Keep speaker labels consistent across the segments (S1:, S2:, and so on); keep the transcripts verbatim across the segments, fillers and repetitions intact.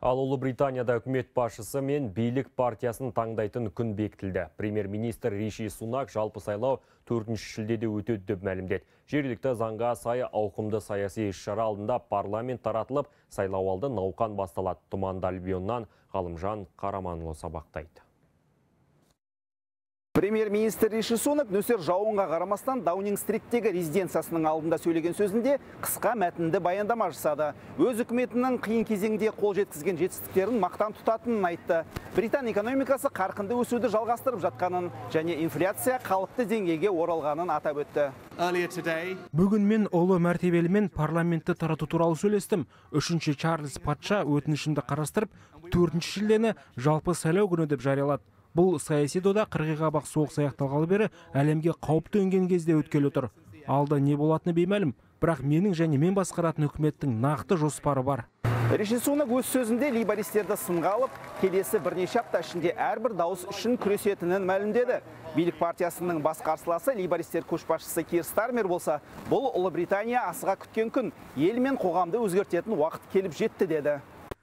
S1: Ал Ұлыбританияда үкімет басшысы мен билік партиясын таңдайтын күн бекітілді. Премьер-министр Риши Сунак жалпы сайлау төртінші шілдеде өтеді деп мәлімдеді. Жергілікті заңға сай ауқымды саяси іс-шара алдында парламент таратылып, сайлауалды науқан басталады. Тұманды Альбионнан Ғалымжан Қараманұлы сабақтайды.
S2: Премьер-министр Риши Сунак нөсер жауынға қарамастан Даунинг-стриттегі резиденциясының алдында сөйлеген сөзінде қысқа мәтінді баяндама жасады. Өз үкіметінің қиын кезеңде қол жеткізген жетістіктерін мақтан тұтатынын айтты. Британ экономикасы қарқынды өсуді жалғастырып жатқанын және инфляция қалыпты деңгейге оралғанын атап өтті.
S3: Бүгін мен ұлы мәртебелімен парламентті тарату туралы сөйлестім. Үшінші Чарльз патша өтінішімді қарастырып, төртінші шілдені жалпы сайлау күні деп жариялады. Бұл саяси дода қырғиға бақ соғыс аяқталғалы бері әлемге қауіп төнген кезде өткелі тұр. Алда не болатыны беймәлім, бірақ менің және мен басқаратын үкіметтің нақты жоспары бар.
S2: Риши Сунак өз сөзінде лейбористерді сынға алып, келесі бірнеше апта ішінде әрбір дауыс үшін күресетінін мәлімдеді. Билік партиясының бас қарсыласы лейбористер көшбасшысы Кир Стармер болса, бұл Ұлыбритания асыға күткен күн, ел мен қоғамды өзгертетін уақыт келіп жетті деді.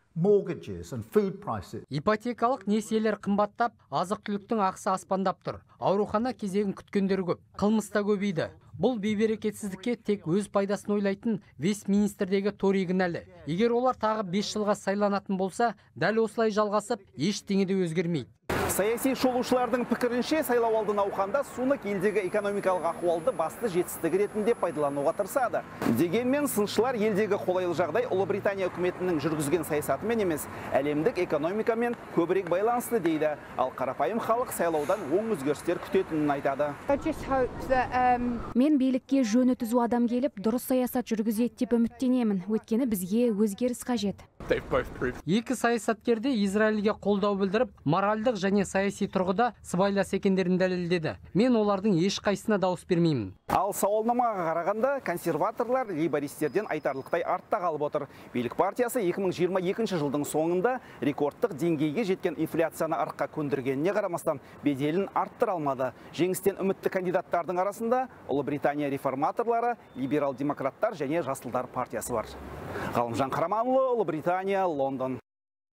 S4: Ипотекалық несиелер қымбаттап, азық-түліктің ақысы аспандап тұр. Аурухана кезегін күткендер көп, қылмыс та көбейді. Бұл бейберекетсіздікке тек өз пайдасын ойлайтын Вестминстердегі Тори кінәлі. Егер олар тағы бес жылға сайланатын болса, дәл осылай жалғасып, ештеңе де өзгермейді.
S2: Саяси шолушылардың пікірінше сайлауалды науқанда Сунак елдегі экономикалық ахуалды басты жетістігі ретінде пайдалануға тырысады. Дегенмен сыншылар елдегі қолайлы жағдай Ұлыбритания үкіметінің жүргізген саясатымен емес, әлемдік экономикамен көбірек байланысты дейді. Ал қарапайым халық сайлаудан оң өзгерістер күтетінін айтады.
S5: Мен билікке жөні түзу адам келіп, дұрыс саясат жүргізеді деп үміттенемін. Өйткені бізге өзгеріс қажет.
S4: Екі саясаткерде Израильге қолдау білдіріп, моральдық және саяси тұрғыда сыбайлас екендерін дәлелдеді. Мен олардың ешқайсысына дауыс бермеймін.
S2: Ал сауалнамаға қарағанда консерваторлар лейбористерден айтарлықтай артта қалып отыр. Билік партиясы екі мың жиырма екінші жылдың соңында рекордтық деңгейге жеткен инфляцияны артқа көндіргеніне қарамастан беделін арттыра алмады. Жеңістен үмітті кандидаттардың арасында Ұлыбритания реформаторлары, либерал-демократтар және жасылдар партиясы бар. Ғалымжан Қараманұлы, Ұлыбритания, Лондон.